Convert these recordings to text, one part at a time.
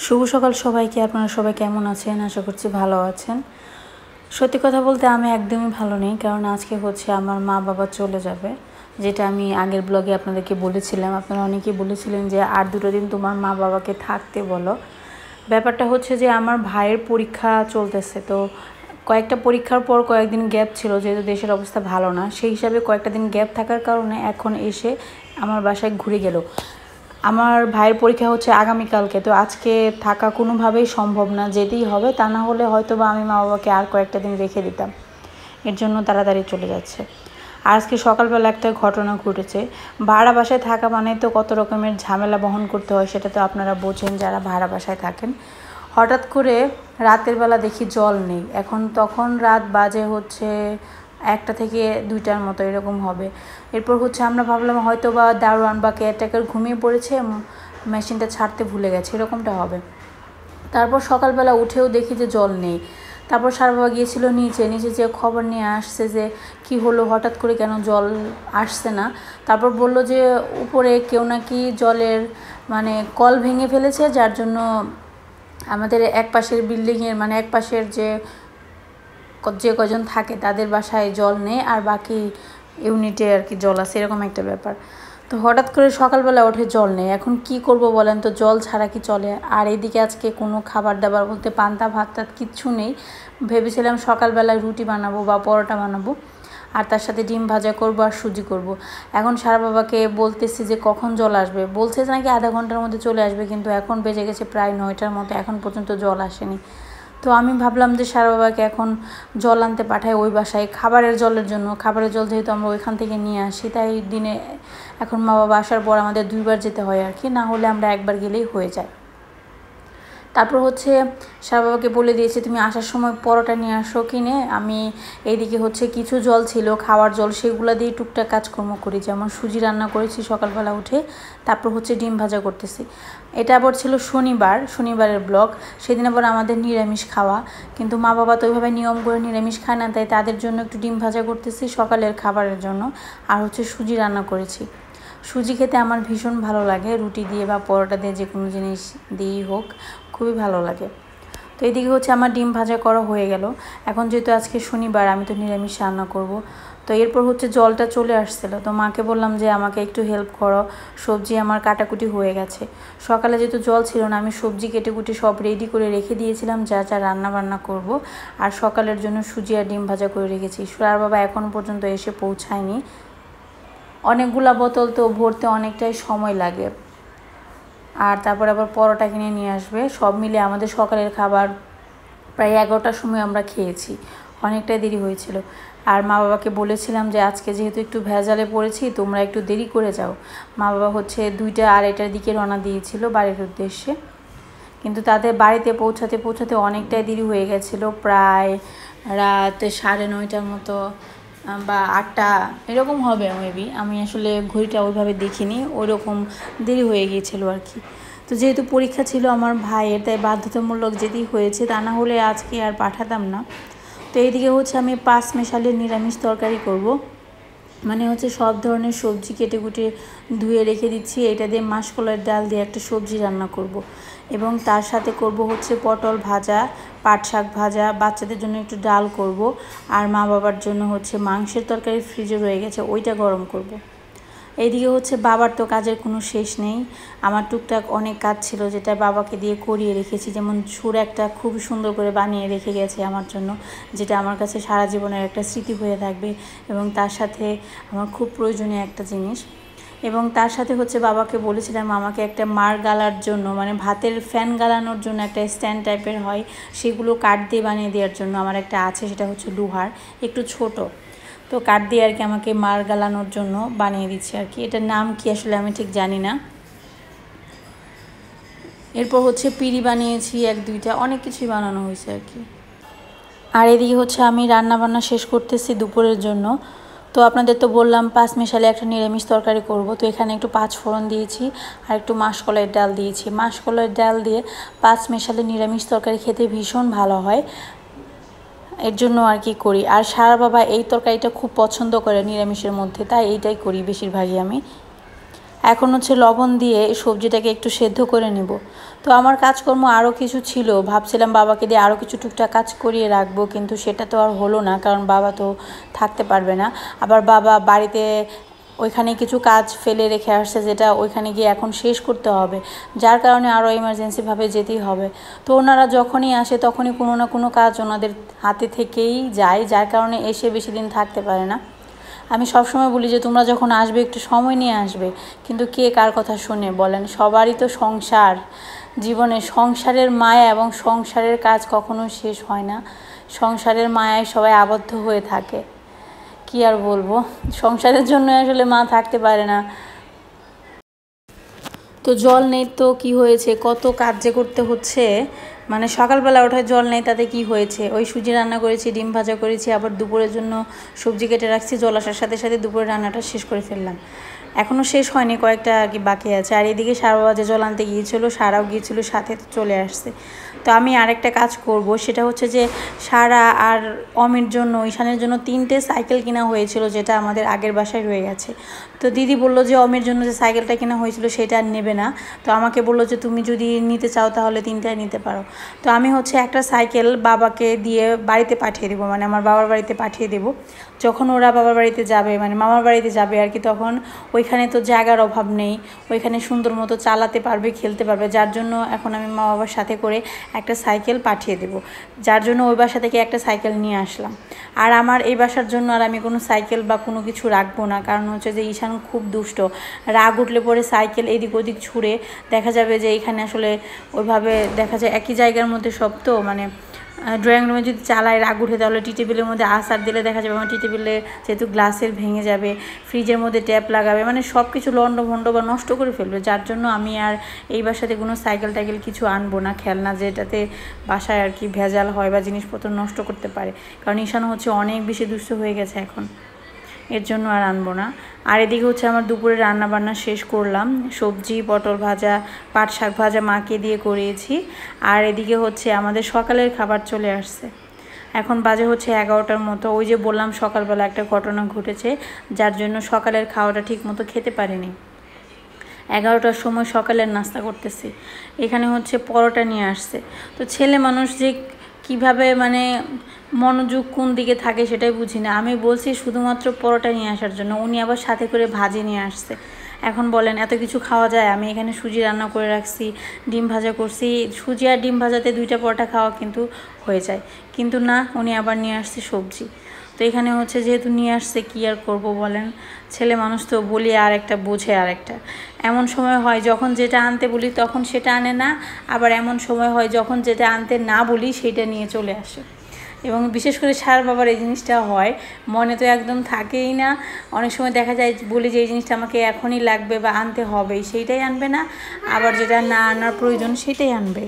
শুভ সকাল সবাইকে। আপনারা সবাই কেমন আছেন? আশা করছি ভালো আছেন। সত্যি কথা বলতে আমি একদমই ভালো নেই, কারণ আজকে হচ্ছে আমার মা বাবা চলে যাবে, যেটা আমি আগের ব্লগে আপনাদেরকে বলেছিলাম। আপনারা অনেকেই বলেছিলেন যে আর 2 দিন তোমার মা বাবাকে থাকতে বলো। ব্যাপারটা হচ্ছে যে আমার ভাইয়ের পরীক্ষা চলতেছে, তো কয়েকটা পরীক্ষার পর কয়েকদিন গ্যাপ ছিল, যেহেতু দেশের অবস্থা ভালো না, সেই হিসাবে কয়েকটা দিন গ্যাপ থাকার কারণে এখন এসে আমার বাসায় ঘুরে গেল। আমার ভাইয়ের পরীক্ষা হচ্ছে আগামীকালকে, তো আজকে থাকা কোনোভাবেই সম্ভব না, যেতেই হবে। তা না হলে হয়তো বা আমি মা বাবাকে আর কয়েকটা দিন রেখে দিতাম, এর জন্য তাড়াতাড়ি চলে যাচ্ছে। আর আজকে সকালবেলা একটা ঘটনা ঘটেছে। ভাড়া বাসায় থাকা মানে তো কত রকমের ঝামেলা বহন করতে হয়, সেটা তো আপনারা বোঝেন যারা ভাড়া বাসায় থাকেন। হঠাৎ করে রাতের বেলা দেখি জল নেই। তখন রাত বাজে হচ্ছে 1টা থেকে 2টার মতো এরকম হবে। এরপর হচ্ছে আমরা ভাবলাম হয়তো বা দারোয়ান বা কেয়ারটেকার ঘুমিয়ে পড়েছে, মেশিনটা ছাড়তে ভুলে গেছে, এরকমটা হবে। তারপর সকালবেলা উঠেও দেখি যে জল নেই। তারপর সার বাবা গিয়েছিল নিচে যে খবর নিয়ে আসছে যে কি হলো, হঠাৎ করে কেন জল আসছে না। তারপর বলল যে উপরে কেউ নাকি জলের কল ভেঙে ফেলেছে, যার জন্য আমাদের এক পাশের বিল্ডিংয়ের এক পাশের যে কজন থাকে তাদের বাসায় জল নেই, আর বাকি ইউনিটে আর কি জল আছে, এরকম একটা ব্যাপার। তো হঠাৎ করে সকালবেলা উঠে জল নেই, এখন কি করব বলেন তো? জল ছাড়া কি চলে? আর এইদিকে আজকে কোনো খাবার দাবার বলতে পান্তা ভাত টাত কিচ্ছু নেই। ভেবেছিলাম সকালবেলায় রুটি বানাবো বা পরোটা বানাবো, আর তার সাথে ডিম ভাজা করব আর সুজি করব। এখন সারা বাবাকে বলতেছি যে কখন জল আসবে, বলছে যে নাকি আধা ঘন্টার মধ্যে চলে আসবে, কিন্তু এখন বেজে গেছে প্রায় 9টার মতো, এখন পর্যন্ত জল আসেনি। তো আমি ভাবলাম যে সারা বাবাকে এখন জল আনতে পাঠাই ওই বাসায় খাবারের জলের জন্য। খাবারের জল যেহেতু আমরা ওইখান থেকে নিয়ে আসি, তাই দিনে এখন মা বাবা আসার পর আমাদের 2বার যেতে হয় আর কি, না হলে আমরা একবার গেলেই হয়ে যায়। তারপর হচ্ছে সারা বাবাকে বলে দিয়েছি তুমি আসার সময় পরোটা নিয়ে আসো কিনে। আমি এইদিকে হচ্ছে কিছু জল ছিল খাওয়ার জল, সেগুলো দিয়ে টুকটাক কাজকর্ম করি, যেমন সুজি রান্না করেছি সকালবেলা উঠে, তারপর হচ্ছে ডিম ভাজা করতেছি। এটা আবার ছিল শনিবারের ব্লগ। সেদিন আবার আমাদের নিরামিষ খাওয়া, কিন্তু মা বাবা তো ওইভাবে নিয়ম করে নিরামিষ খায় না, তাই তাদের জন্য একটু ডিম ভাজা করতেছি সকালের খাবারের জন্য। আর হচ্ছে সুজি রান্না করেছি। সুজি খেতে আমার ভীষণ ভালো লাগে, রুটি দিয়ে বা পরোটা দিয়ে, যে কোনো জিনিস দিয়েই হোক, খুবই ভালো লাগে। তো এদিকে হচ্ছে আমার ডিম ভাজা করা হয়ে গেল। এখন যেহেতু আজকে শনিবার, আমি তো নিরামিষ রান্না করব। তো এরপর হচ্ছে জলটা চলে আসছিলো, তো মাকে বললাম যে আমাকে একটু হেল্প করো, সবজি আমার কাটাকুটি হয়ে গেছে। সকালে যেহেতু জল ছিল না, আমি সবজি কেটেকুটি সব রেডি করে রেখে দিয়েছিলাম, যা যা রান্না বান্না করব। আর সকালের জন্য সুজি আর ডিম ভাজা করে রেখেছি। আর বাবা এখন পর্যন্ত এসে পৌঁছায়নি। অনেকগুলা বোতল তো ভরতে অনেকটাই সময় লাগে, আর তারপর আবার পরোটা কিনে নিয়ে আসবে। সব মিলে আমাদের সকালের খাবার প্রায় 11টার সময় আমরা খেয়েছি, অনেকটাই দেরি হয়েছিল। আর মা বাবাকে বলেছিলাম যে আজকে যেহেতু একটু ভেজালে পড়েছি, তোমরা একটু দেরি করে যাও। মা বাবা হচ্ছে 2টা আড়াইটার দিকে রওনা দিয়েছিল বাড়ির উদ্দেশ্যে, কিন্তু তাদের বাড়িতে পৌঁছাতে অনেকটাই দেরি হয়ে গেছিলো, প্রায় রাত 9:30টার মতো বা 8টা এরকম হবে মেবি। আমি আসলে ঘড়িটা ওইভাবে দেখিনি, ওইরকম দেরি হয়ে গিয়েছিল আর কি। তো যেহেতু পরীক্ষা ছিল আমার ভাইয়ের, তাই বাধ্যতামূলক যেতেই হয়েছে, তা না হলে আজকে আর পাঠাতাম না। তো এইদিকে হচ্ছে আমি 5 মেশালের নিরামিষ তরকারি করব, হচ্ছে সব ধরনের সবজি কেটে কুটে ধুয়ে রেখে দিচ্ছি। এটা দিয়ে মাসকলাইয়ের ডাল দিয়ে একটা সবজি রান্না করব, এবং তার সাথে করব হচ্ছে পটল ভাজা, পাট শাক ভাজা, বাচ্চাদের জন্য একটু ডাল করব, আর মা বাবার জন্য হচ্ছে মাংসের তরকারি ফ্রিজে রয়ে গেছে, ওইটা গরম করব। এইদিকে হচ্ছে বাবার তো কাজের কোনো শেষ নেই। আমার টুকটাক অনেক কাজ ছিল, যেটা বাবাকে দিয়ে করিয়ে রেখেছি, যেমন সুর একটা খুব সুন্দর করে বানিয়ে রেখে গেছে আমার জন্য, যেটা আমার কাছে সারা জীবনের একটা স্মৃতি হয়ে থাকবে, এবং তার সাথে আমার খুব প্রয়োজনীয় একটা জিনিস। এবং তার সাথে হচ্ছে বাবাকে বলেছিলাম আমাকে একটা মার গালার জন্য, ভাতের ফ্যান গালানোর জন্য একটা স্ট্যান্ড টাইপের হয়, সেগুলো কাঠ দিয়ে বানিয়ে দেওয়ার জন্য আমার একটা আছে, সেটা হচ্ছে লোহার, একটু ছোট। তো কাঠ দিয়ে আর কি আমাকে মার গালানোর জন্য বানিয়ে দিচ্ছে আর কি। এটার নাম কি আসলে আমি ঠিক জানি না। এরপর হচ্ছে পিঁড়ি বানিয়েছি 1-2টা, অনেক কিছুই বানানো হয়েছে আর কি। আর এদিকে হচ্ছে আমি রান্না বান্না শেষ করতেছি দুপুরের জন্য। তো আপনাদের তো বললাম 5 মেশালে একটা নিরামিষ তরকারি করব, তো এখানে একটু 5 ফোড়ন দিয়েছি আর একটু মাসকলাইয়ের ডাল দিয়েছি। মাসকলাইয়ের ডাল দিয়ে 5 মেশালে নিরামিষ তরকারি খেতে ভীষণ ভালো হয়, এর জন্য আর কি করি। আর সারা বাবা এই তরকারিটা খুব পছন্দ করে নিরামিষের মধ্যে, তাই এইটাই করি বেশিরভাগই আমি। এখন হচ্ছে লবণ দিয়ে সবজিটাকে একটু সেদ্ধ করে নেব। তো আমার কাজকর্ম আরও কিছু ছিল, ভাবছিলাম বাবাকে দিয়ে আরও কিছু টুকটাক কাজ করিয়ে রাখবো, কিন্তু সেটা তো আর হলো না, কারণ বাবা তো থাকতে পারবে না। আবার বাবা বাড়িতে ওইখানে কিছু কাজ ফেলে রেখে আসছে, যেটা ওইখানে গিয়ে এখন শেষ করতে হবে, যার কারণে আরও এমার্জেন্সিভাবে যেতেই হবে। তো ওনারা যখনই আসে তখনই কোনো না কোনো কাজ ওনাদের হাতে থেকেই যায়, যার কারণে এসে বেশি দিন থাকতে পারে না। আমি সবসময় বলি যে তোমরা যখন আসবে একটু সময় নিয়ে আসবে, কিন্তু কে কার কথা শুনে বলেন? সবারই তো সংসার, জীবনে সংসারের মায়া এবং সংসারের কাজ কখনো শেষ হয় না। সংসারের মায়ায় সবাই আবদ্ধ হয়ে থাকে। কি আর বলবো, সংসারের জন্য আসলে মা থাকতে পারে না। তো জল নেই তো কি হয়েছে, কত কাজ যে করতে হচ্ছে। মানে সকালবেলা ওঠায় জল নেই, তাতে কি হয়েছে? ওই সুজি রান্না করেছি, ডিম ভাজা করেছি, আবার দুপুরের জন্য সবজি কেটে রাখছি। জল আসার সাথে সাথে দুপুরের রান্নাটা শেষ করে ফেললাম। এখনও শেষ হয়নি, কয়েকটা আর কি বাকি আছে। আর এদিকে সারা বাজে জল আনতে গিয়েছিলো, সারাও গিয়েছিল সাথে, চলে আসছে। তো আমি আরেকটা কাজ করব, সেটা হচ্ছে যে সারা আর অমির জন্য, ঈশানের জন্য 3টে সাইকেল কেনা হয়েছিল, যেটা আমাদের আগের বাসায় রয়ে গেছে। তো দিদি বললো যে অমির জন্য যে সাইকেলটা কেনা হয়েছিল সেটা আর নেবে না। তো আমাকে বললো যে তুমি যদি নিতে চাও তাহলে 3টাই নিতে পারো। তো আমি হচ্ছে একটা সাইকেল বাবাকে দিয়ে বাড়িতে পাঠিয়ে দেবো, মানে আমার বাবার বাড়িতে পাঠিয়ে দেবো। যখন ওরা বাবার বাড়িতে যাবে, মানে মামার বাড়িতে যাবে আর কি, তখন ওইখানে তো জায়গার অভাব নেই, ওইখানে সুন্দর মতো চালাতে পারবে, খেলতে পারবে। যার জন্য এখন আমি মা বাবার সাথে করে একটা সাইকেল পাঠিয়ে দেবো, যার জন্য ওই বাসা থেকে একটা সাইকেল নিয়ে আসলাম। আর আমার এই বাসার জন্য আর আমি কোনো সাইকেল বা কোনো কিছু রাখবো না, কারণ হচ্ছে যে ঈশান খুব দুষ্ট, রাগ উঠলে পরে সাইকেল এদিক ওদিক ছুঁড়ে, দেখা যাবে যে এখানে আসলে ওইভাবে দেখা যায় একই জায়গার মধ্যে সব, তো মানে ড্রয়িং রুমে যদি চালায় রাগ উঠে, তাহলে টি টেবিলের মধ্যে আসার দিলে দেখা যাবে আমার টি টেবিলে যেহেতু গ্লাসের ভেঙে যাবে, ফ্রিজের মধ্যে ট্যাপ লাগাবে, মানে সব কিছু লন্ডভন্ড বা নষ্ট করে ফেলবে। যার জন্য আমি আর এই বাসাতে কোনো সাইকেল টাইকেল কিছু আনবো না, খেলনা যেটাতে বাসায় আর কি ভেজাল হয় বা জিনিসপত্র নষ্ট করতে পারে, কারণ ঈশান হচ্ছে অনেক বেশি দুষ্ট হয়ে গেছে এখন, এর জন্য আর আনবো না। আর এদিকে হচ্ছে আমার দুপুরে রান্না বান্না শেষ করলাম, সবজি, পটল ভাজা, পাট শাক ভাজা মাকে দিয়ে করিয়েছি। আর এদিকে হচ্ছে আমাদের সকালের খাবার চলে আসছে। এখন বাজে হচ্ছে 11টার মতো। ওই যে বললাম সকালবেলা একটা ঘটনা ঘটেছে, যার জন্য সকালের খাওয়াটা ঠিক মতো খেতে পারিনি। 11টার সময় সকালের নাস্তা করতেছি, এখানে হচ্ছে পরোটা নিয়ে আসছে। তো ছেলে মানুষ যে কিভাবে মানে মনোযোগ কোন দিকে থাকে সেটাই বুঝি না। আমি বলছি শুধুমাত্র পরোটা নিয়ে আসার জন্য, উনি আবার সাথে করে ভাজি নিয়ে আসছে। এখন বলেন এত কিছু খাওয়া যায়? আমি এখানে সুজি রান্না করে রাখছি, ডিম ভাজা করছি, সুজি আর ডিম ভাজাতে 2টা পরোটা খাওয়া কিন্তু হয়ে যায়, কিন্তু না, উনি আবার নিয়ে আসছে সবজি। তো এখানে হচ্ছে যেহেতু নিয়ে আসছে, কী আর করবো বলেন, ছেলে মানুষ তো, বলি আর একটা বোঝে আর একটা। এমন সময় হয় যখন যেটা আনতে বলি তখন সেটা আনে না, আবার এমন সময় হয় যখন যেটা আনতে না বলি সেটা নিয়ে চলে আসে। এবং বিশেষ করে সার বাবার এই জিনিসটা হয়, মনে তো একদম থাকেই না। অনেক সময় দেখা যায় বলি যে এই জিনিসটা আমাকে এখনই লাগবে বা আনতে হবেই, সেইটাই আনবে না, আবার যেটা না আনার প্রয়োজন সেটাই আনবে।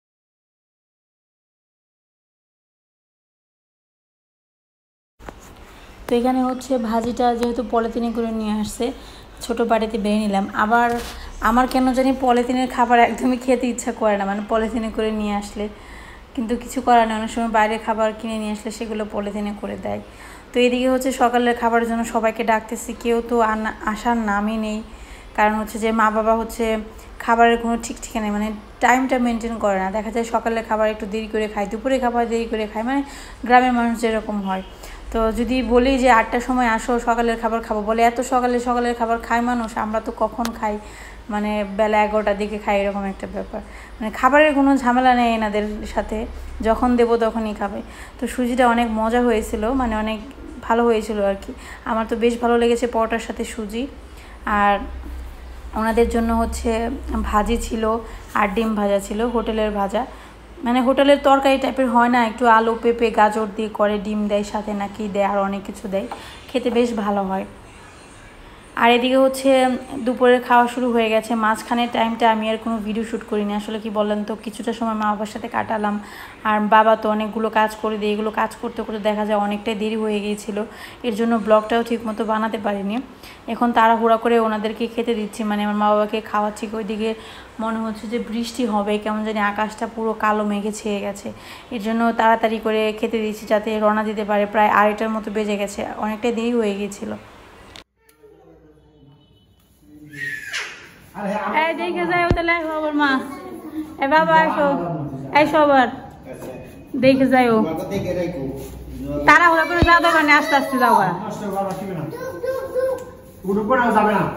তো এখানে হচ্ছে ভাজিটা যেহেতু পলিথিনে করে নিয়ে আসছে, ছোটো বাড়িতে বেড়ে নিলাম। আবার আমার কেন জানি পলিথিনের খাবার একদমই খেতে ইচ্ছা করে না, মানে পলিথিনে করে নিয়ে আসলে, কিন্তু কিছু করার নেই, অনেক সময় বাইরে খাবার কিনে নিয়ে আসলে সেগুলো পলিথিনে করে দেয়। তো এদিকে হচ্ছে সকালের খাবারের জন্য সবাইকে ডাকতেছি, কেউ তো আসার নামই নেই। কারণ হচ্ছে যে মা বাবা হচ্ছে খাবারের কোনো ঠিক ঠিকানা নেই, মানে টাইমটা মেনটেন করে না। দেখা যায় সকালের খাবার একটু দেরি করে খায়, দুপুরে খাবার দেরি করে খায়, মানে গ্রামের মানুষ যেরকম হয়। তো যদি বলি যে 8টার সময় আসো সকালের খাবার খাবো, বলে এত সকালে সকালের খাবার খায় মানুষ? আমরা তো কখন খাই, মানে বেলা 11টার দিকে খাই, এরকম একটা ব্যাপার। মানে খাবারের কোনো ঝামেলা নেই এনাদের সাথে, যখন দেবো তখনই খাবে। তো সুজিটা অনেক মজা হয়েছিল, মানে অনেক ভালো হয়েছিল আর কি। আমার তো বেশ ভালো লেগেছে পরোটার সাথে সুজি। আর ওনাদের জন্য হচ্ছে ভাজি ছিল আর ডিম ভাজা ছিল, হোটেলের ভাজা, মানে হোটেলের তরকারি টাইপের হয় না, একটু আলু পেঁপে গাজর দিয়ে করে, ডিম দেয় সাথে নাকি দেয়, আর অনেক কিছু দেয়, খেতে বেশ ভালো হয়। আর এদিকে হচ্ছে দুপুরের খাওয়া শুরু হয়ে গেছে। মাঝখানের টাইমটা আমি আর কোনো ভিডিও শ্যুট করিনি, আসলে কি বলেন তো, কিছুটা সময় মা বাবার সাথে কাটালাম, আর বাবা তো অনেকগুলো কাজ করে দিয়ে, এগুলো কাজ করতে করতে দেখা যায় অনেকটাই দেরি হয়ে গিয়েছিলো, এর জন্য ব্লগটাও ঠিক মতো বানাতে পারিনি। এখন তাড়াহুড়া করে ওনাদেরকে খেতে দিচ্ছি, মানে আমার মা বাবাকে খাওয়াচ্ছি। ওইদিকে মনে হচ্ছে যে বৃষ্টি হবে, কেমন জানি আকাশটা পুরো কালো মেঘে ছেয়ে গেছে, এর জন্য তাড়াতাড়ি করে খেতে দিচ্ছি যাতে রওনা দিতে পারে। প্রায় 2:30টার মতো বেজে গেছে, অনেকটাই দেরি হয়ে গিয়েছিলো। এই দেখে যাই তাহলে খবর মা এ বাবা এসো এসো আবার দেখে যাইও তারা হলে করে যাও দোকানে আস্তে আস্তে যাও যাবে না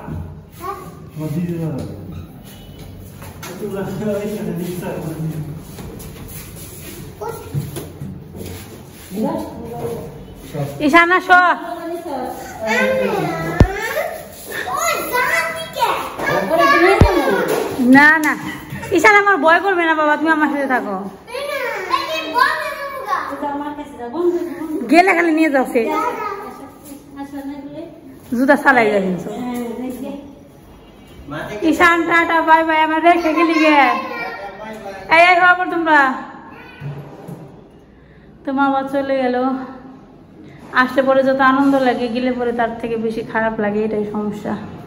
ঈশানা শো না না ঈশান আমার ভয় করবে না বাবা তুমি আমার সাথে থাকো গেলে খালি নিয়ে যাও সে জুতা চালাই যাই কিন্তু ঈশান টাটা বাই বাই আমার রেখে গেলি গে এই খবর তোমরা তোমার আবার চলে গেল আসলে পরে যত আনন্দ লাগে গেলে পরে তার থেকে বেশি খারাপ লাগে এটাই সমস্যা